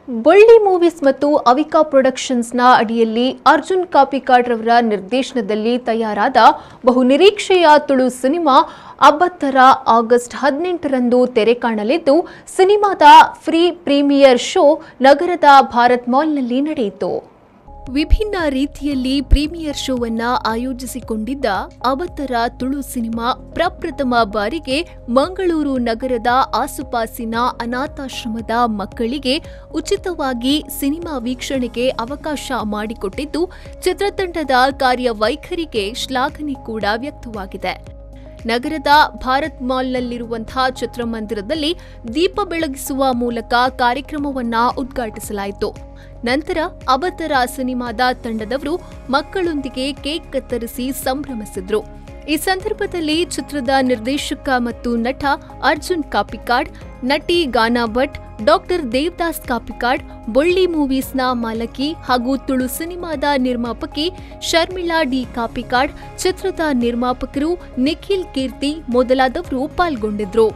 ಬಳ್ಳಿ ಮೂವೀಸ್ ಮತ್ತು ಅವಿಕಾ ಪ್ರೊಡಕ್ಷನ್ಸ್ನ ಅಡಿಯಲ್ಲಿ ಅರ್ಜುನ್ ಕಾಪಿಕಾಡ್ ರವರ ನಿರ್ದೇಶನದಲ್ಲಿ ತಯಾರಾದ ಬಹುನಿರೀಕ್ಷೆಯ ತುಳು ಸಿನಿಮಾ ಅಬ್ಬತ್ತರ ಆಗಸ್ಟ್ 18ರಂದು ತೆರೆ ಕಾಣಲಿದ್ದು, ಸಿನಿಮಾದ ಪ್ರೀಮಿಯರ್ ಶೋ ನಗರದ ಭಾರತ್ ಮಾಲ್ನಲ್ಲಿ ನಡೆಯಿತು. ವಿಭಿನ್ನ ರೀತಿಯಲ್ಲಿ ಪ್ರೀಮಿಯರ್ ಶೋವನ್ನ ಆಯೋಜಿಸಿಕೊಂಡಿದ್ದ ಅಬತ್ತರ ತುಳು ಸಿನಿಮಾ ಪ್ರಪ್ರಥಮ ಬಾರಿಗೆ ಮಂಗಳೂರು ನಗರದ ಆಸುಪಾಸಿನ ಅನಾಥಾಶ್ರಮದ ಮಕ್ಕಳಿಗೆ ಉಚಿತವಾಗಿ ಸಿನಿಮಾ ವೀಕ್ಷಣೆಗೆ ಅವಕಾಶ ಮಾಡಿಕೊಟ್ಟಿದ್ದು, ಚಿತ್ರತಂಡದ ಕಾರ್ಯವೈಖರಿಗೆ ಶ್ಲಾಘನೆ ಕೂಡ ವ್ಯಕ್ತವಾಗಿದೆ. ನಗರದ ಭಾರತ್ ಮಾಲ್ನಲ್ಲಿರುವಂತಹ ಚಿತ್ರಮಂದಿರದಲ್ಲಿ ದೀಪ ಬೆಳಗಿಸುವ ಮೂಲಕ ಕಾರ್ಯಕ್ರಮವನ್ನ ಉದ್ಘಾಟಿಸಲಾಯಿತು. ನಂತರ ಅಬತ್ತರ ಸಿನಿಮಾದ ತಂಡದವರು ಮಕ್ಕಳೊಂದಿಗೆ ಕೇಕ್ ಕತ್ತರಿಸಿ ಸಂಭ್ರಮಿಸಿದ್ರು. ಈ ಸಂದರ್ಭದಲ್ಲಿ ಚಿತ್ರದ ನಿರ್ದೇಶಕ ಮತ್ತು ನಟ ಅರ್ಜುನ್ ಕಾಪಿಕಾಡ್, ನಟಿ ಗಾನಾ ಭಟ್, ಡಾಕ್ಟರ್ ದೇವದಾಸ್ ಕಾಪಿಕಾಡ್, ಬಳ್ಳಿ ಮೂವೀಸ್ನ ಮಾಲಕಿ ಹಾಗೂ ತುಳು ಸಿನಿಮಾದ ನಿರ್ಮಾಪಕಿ ಶರ್ಮಿಳಾ ಡಿ ಕಾಪಿಕಾಡ್, ಚಿತ್ರದ ನಿರ್ಮಾಪಕರು ನಿಖಿಲ್ ಕೀರ್ತಿ ಮೊದಲಾದವರು ಪಾಲ್ಗೊಂಡಿದ್ರು.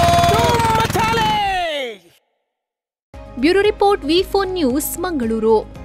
Bureau report V4 news Mangaluru.